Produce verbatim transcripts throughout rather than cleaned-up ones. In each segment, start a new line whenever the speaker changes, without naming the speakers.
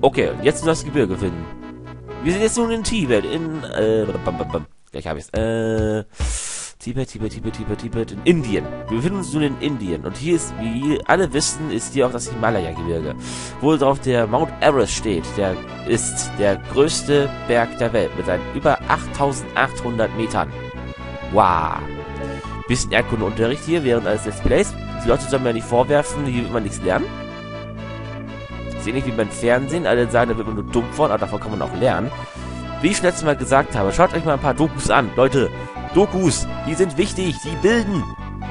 Okay, jetzt das Gebirge finden. Wir sind jetzt nun in Tibet, in, äh, bam, bam, bam. Gleich habe ich's. Äh, Tibet, Tibet, Tibet, Tibet, Tibet, in Indien. Wir befinden uns nun in Indien. Und hier ist, wie alle wissen, ist hier auch das Himalaya-Gebirge. Wo drauf der Mount Everest steht. Der ist der größte Berg der Welt mit seinen über achttausendachthundert Metern. Wow. Bisschen Erdkundeunterricht hier während eines Let's Plays. Die Leute sollen mir nicht vorwerfen, hier wird man nichts lernen. Ich sehe nicht wie beim Fernsehen. Alle sagen, da wird man nur dumm von, aber davon kann man auch lernen. Wie ich schon letztes Mal gesagt habe, schaut euch mal ein paar Dokus an. Leute, Dokus, die sind wichtig, die bilden.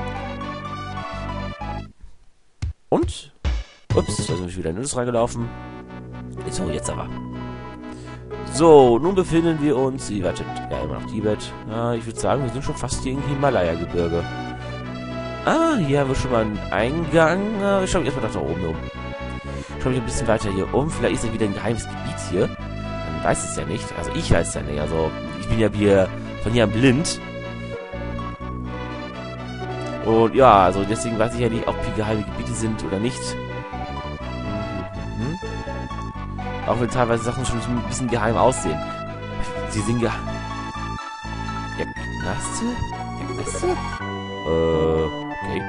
Und? Ups, da sind wir wieder in den Nuss reingelaufen. So, jetzt aber. So, nun befinden wir uns... Warte, ja, immer noch Tibet. Ja, ich würde sagen, wir sind schon fast hier im Himalaya-Gebirge. Ah, hier haben wir schon mal einen Eingang. Ah, ich schaue mich erstmal nach da oben um. Ich schaue mich ein bisschen weiter hier um. Vielleicht ist ja wieder ein geheimes Gebiet hier. Man weiß es ja nicht. Also ich weiß es ja nicht. Also ich bin ja hier von hier an blind. Und ja, also deswegen weiß ich ja nicht, ob hier geheime Gebiete sind oder nicht. Mhm. Auch wenn teilweise Sachen schon ein bisschen geheim aussehen. Sie sind geheim. Ja, Knaste? Ja, Knaste? Äh, okay.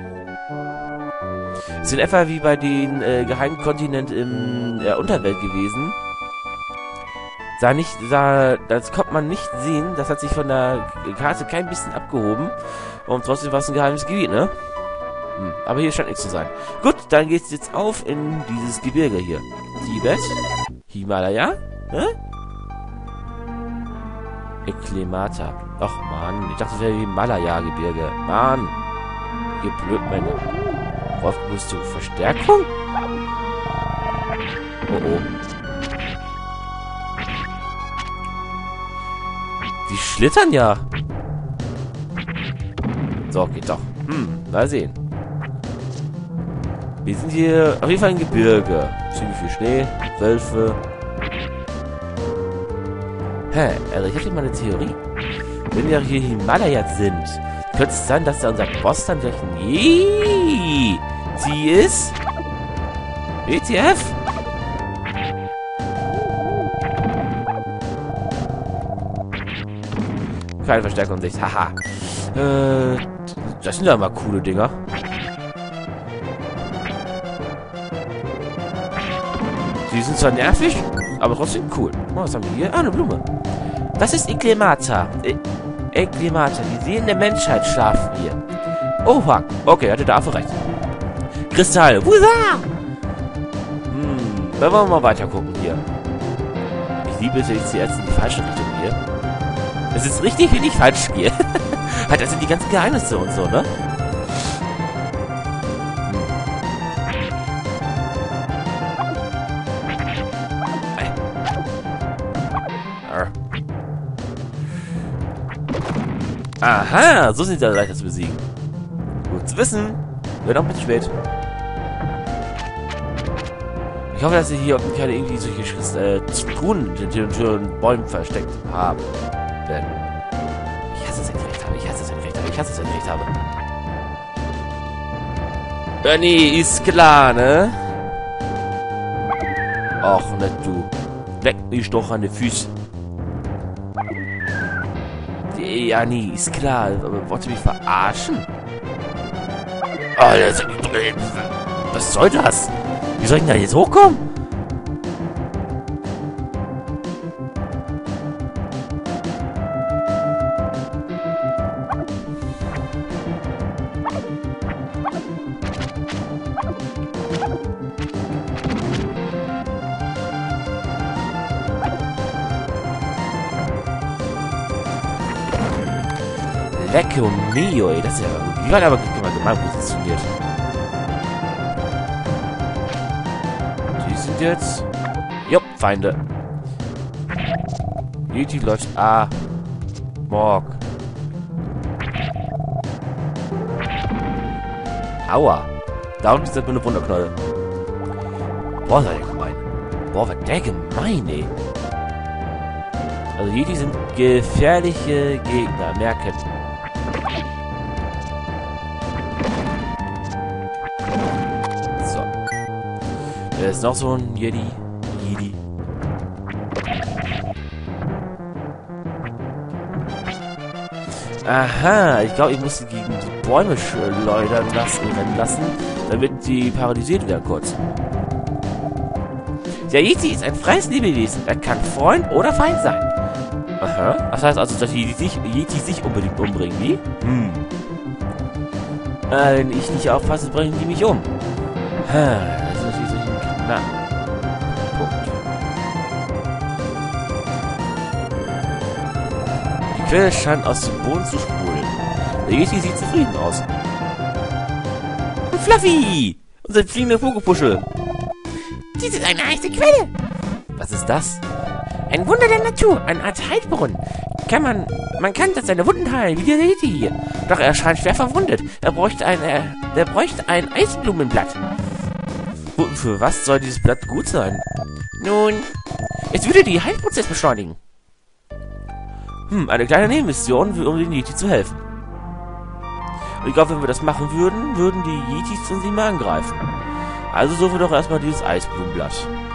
Sind etwa wie bei den äh, geheimen Kontinent in der Unterwelt gewesen. Sah nicht, sah, das konnte man nicht sehen. Das hat sich von der Karte kein bisschen abgehoben. Und trotzdem war es ein geheimes Gebiet, ne? Hm, aber hier scheint nichts zu sein. Gut, dann geht's jetzt auf in dieses Gebirge hier. Tibet, Himalaya, ne? Eklemata. Ach man, ich dachte, das wäre Himalaya-Gebirge. Mann, ihr Blödmänner. Braucht musst du Verstärkung? Oh oh. Die schlittern ja. So, geht doch. Hm, mal sehen. Wir sind hier auf jeden Fall im Gebirge. Ziemlich viel Schnee, Wölfe. Hä, also ich hatte mal eine Theorie. Wenn wir hier Himalaya sind, könnte es sein, dass da unser Boss dann gleich ein Jeeeey sie ist? W T F? Keine Verstärkung sich. Haha. Äh, das sind ja mal coole Dinger. Sie sind zwar nervig, aber trotzdem cool. Oh, was haben wir hier? Ah, eine Blume. Das ist Eklemata. E Eklemata. Die Seelen der Menschheit schlafen hier. Oha. Okay, hatte da einfach recht. Kristall. Wusa! Hm, dann wollen wir mal weiter gucken hier. Ich liebe es, ich ziehe jetzt in die falsche Richtung hier. Das ist richtig, wenn ich falsch gehe. Das sind die ganzen Geheimnisse und so, ne? Aha, so sind sie leichter zu besiegen. Gut zu wissen. Wird auch ein bisschen spät. Ich hoffe, dass sie hier keine irgendwie solche äh, Truhen hinter den Bäumen versteckt haben. Denn ich hasse es, wenn ich recht habe. Ich hasse es, wenn ich recht habe. Ich hasse es, wenn ich recht habe. Ja, nee, ist klar, ne? Ach, nicht du. Leck mich doch an die Füße. Ja, nee, ist klar. Aber wollt ihr mich verarschen? Oh, das, was soll das? Wie soll ich denn da jetzt hochkommen? Lecco mio, ey, das ist ja gut. Die waren aber gemein positioniert. Die sind jetzt... Jupp, Feinde. Yeti läuft... Ah. Morg. Aua. Da unten ist das eine Wunderknolle. Boah, sei der gemein. Boah, was der gemein, ey. Also Yeti sind gefährliche Gegner. Merken. Da ist noch so ein Jedi. Jedi. Aha, ich glaube, ich muss sie gegen die Bäume schleudern lassen, rennen lassen, damit die paralysiert werden kurz. Der Yeti ist ein freies Lebewesen. Er kann Freund oder Feind sein. Aha. Das heißt also, dass die sich, Yeti sich unbedingt umbringen, wie? Hm. Äh, wenn ich nicht aufpasse, bringen die mich um. Ha, das ist natürlich so ein knapp. Punkt. Die Quelle scheint aus dem Boden zu sprudeln. Der Yeti sieht zufrieden aus. Fluffy! Unser fliegender Vogelpuschel.
Dies ist eine heiße Quelle.
Was ist das?
Ein Wunder der Natur, eine Art Heilbrunnen. Kann man, man kann das seine Wunden heilen, wie der Yeti hier. Doch er scheint schwer verwundet. Er bräuchte ein, er, er bräuchte ein Eisblumenblatt.
Und für was soll dieses Blatt gut sein?
Nun, es würde den Heilprozess beschleunigen.
Hm, eine kleine Nebenmission, um den Yeti zu helfen. Und ich glaube, wenn wir das machen würden, würden die Yetis uns immer angreifen. Also suchen wir doch erstmal dieses Eisblumenblatt.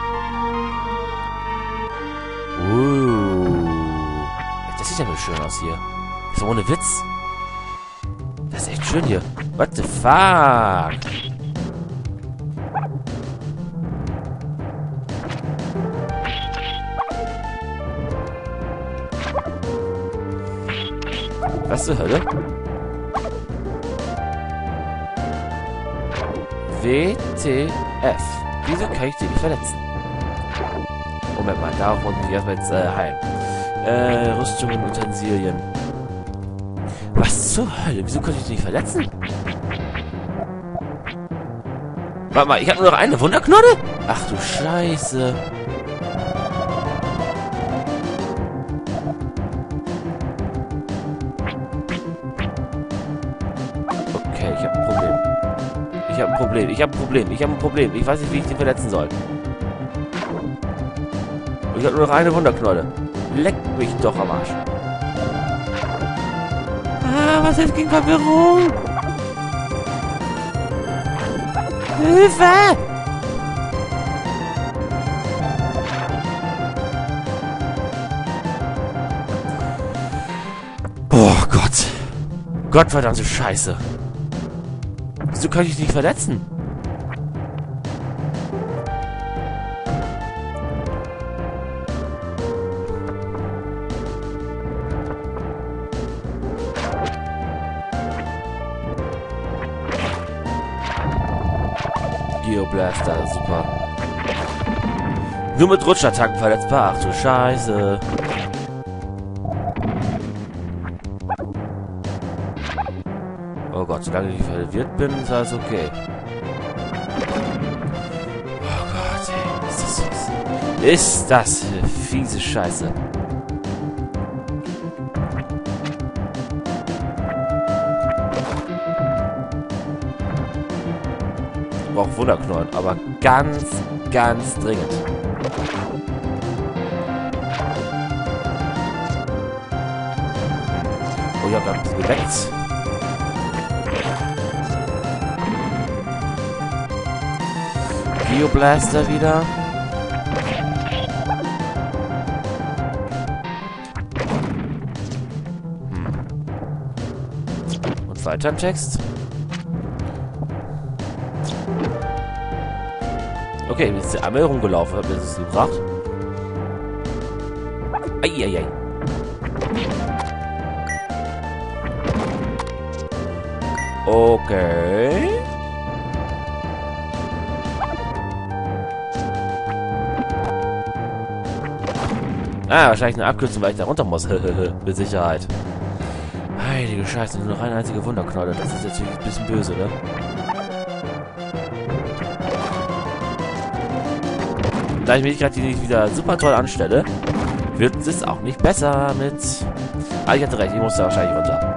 Uh. Das sieht ja mal schön aus hier. Das ist ohne Witz. Das ist echt schön hier. What the fuck? Was zur Hölle? W T F. Wieso kann ich den nicht verletzen? Moment mal, darauf muss ich erstmal jetzt äh, heilen. Äh, Rüstungen, Utensilien. Was zur Hölle? Wieso konnte ich den nicht verletzen? Warte mal, ich habe nur noch eine Wunderknodde? Ach du Scheiße. Okay, ich habe ein Problem. Ich habe ein Problem. Ich habe ein Problem. Ich habe ein Problem. Ich weiß nicht, wie ich den verletzen soll. Ich habe nur noch eine Wunderknolle. Leck mich doch am Arsch. Ah, was hilft gegen Verwirrung? Hilfe! Oh Gott. Gottverdammte Scheiße. Wieso kann ich dich nicht verletzen? Geoblaster, super. Nur mit Rutschattacken verletzbar. Ach du Scheiße. Oh Gott, solange ich verwirrt bin, ist alles okay. Oh Gott, ey, ist das fies. Ist das fiese Scheiße. Ich brauche Wunderknollen, aber ganz, ganz dringend. Oh, ich habe gerade ein bisschen geleckt. Geoblaster wieder. Hm. Und weiter im Text. Okay, jetzt ist der einmal rumgelaufen. Hat mir das gebracht? Eieiei. Okay. Ah, wahrscheinlich eine Abkürzung, weil ich da runter muss. Mit Sicherheit. Heilige Scheiße, nur noch eine einzige Wunderknolle. Das ist natürlich ein bisschen böse, ne? Da ich mich gerade nicht wieder super toll anstelle, wird es auch nicht besser mit... Ah, ich hatte recht, ich muss da wahrscheinlich runter.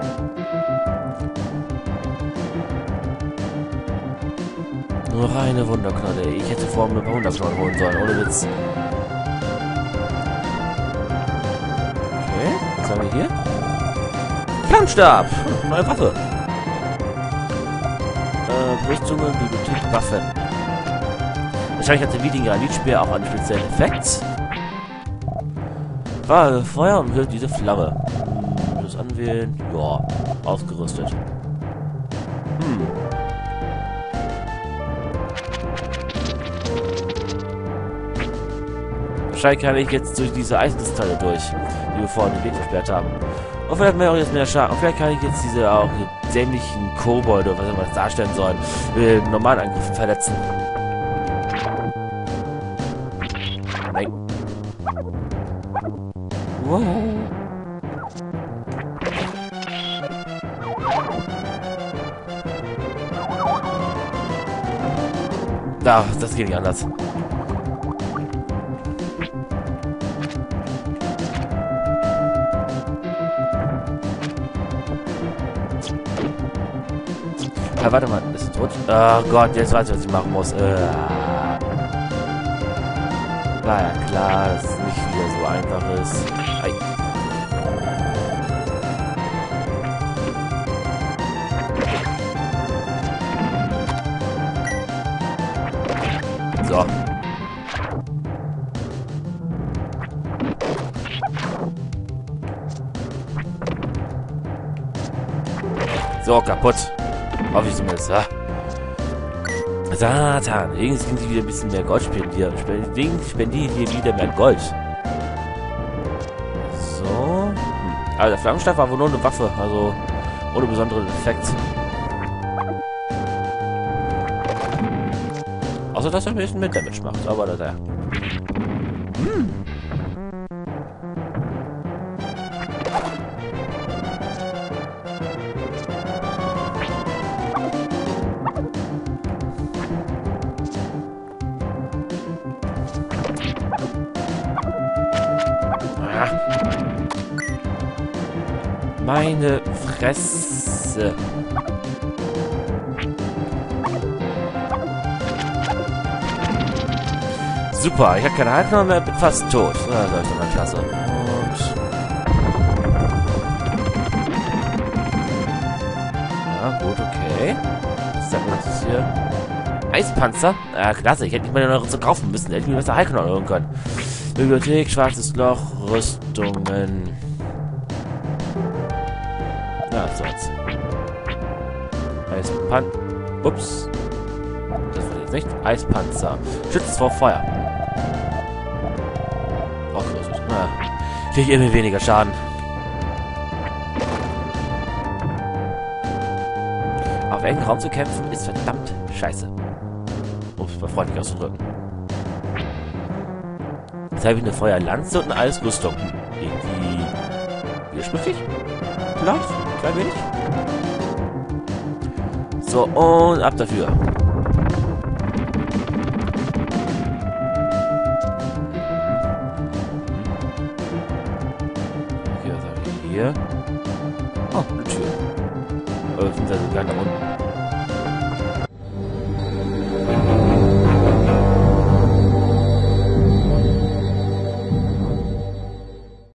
Nur noch eine Wunderknolle. Ich hätte vor mir ein paar Wunderknollen holen sollen, ohne Witz. Okay, was haben wir hier? Flammstab! Neue Waffe. Äh, Rüstungen, Bibliothek, Waffen. Wahrscheinlich hat der Wieding Granitspeer auch einen speziellen Effekt. War Feuer und hört diese Flamme. Hm, das anwählen. Ja, ausgerüstet. Hm. Wahrscheinlich kann ich jetzt durch diese Eiskristalle durch, die wir vorhin den Weg versperrt haben. Und vielleicht mehr auch jetzt mehr Schaden. Und vielleicht kann ich jetzt diese auch dämlichen Kobolde, was immer das darstellen sollen, mit normalen Angriffen verletzen. Nein. Wow. Da, das geht nicht anders. Ja, warte mal, ist es tot? Oh Gott, jetzt weiß ich, was ich machen muss. Äh, war ja klar, dass es nicht wieder so einfach ist. Ei. So. So, kaputt. Hoffe ich zumindest, ja. Satan, irgendwie sind sie wieder ein bisschen mehr Gold spendieren. Deswegen spendiere ich hier wieder mehr Gold. So. Hm. Also der Flammenstab war wohl nur eine Waffe, also ohne besonderen Effekt. Außer dass er ein bisschen mehr Damage macht, aber das ja. Hm. Meine Fresse. Super, ich habe keine Heilknochen mehr, bin fast tot. Ja, das ist doch mal klasse. Und ja, gut, okay. Was ist denn das hier? Eispanzer? Ja, klasse, ich hätte nicht mal noch so kaufen müssen. Hätte ich mir besser Heilknochen holen können. Bibliothek, schwarzes Loch, Rüstungen. Ja, so jetzt. Eispanzer. Ups. Das war jetzt nicht. Eispanzer. Schützt vor Feuer. Ausgerüstet. Ja. Kriege ich immer weniger Schaden. Auf engen Raum zu kämpfen ist verdammt scheiße. Ups, war freundlich auszudrücken. Jetzt habe ich eine Feuerlanze und eine Eisrüstung. Irgendwie widersprüchlich? Vielleicht? Klein wenig? So, und ab dafür. Okay, was haben wir hier? Oh, eine Tür. Öffnet also sogar nach unten.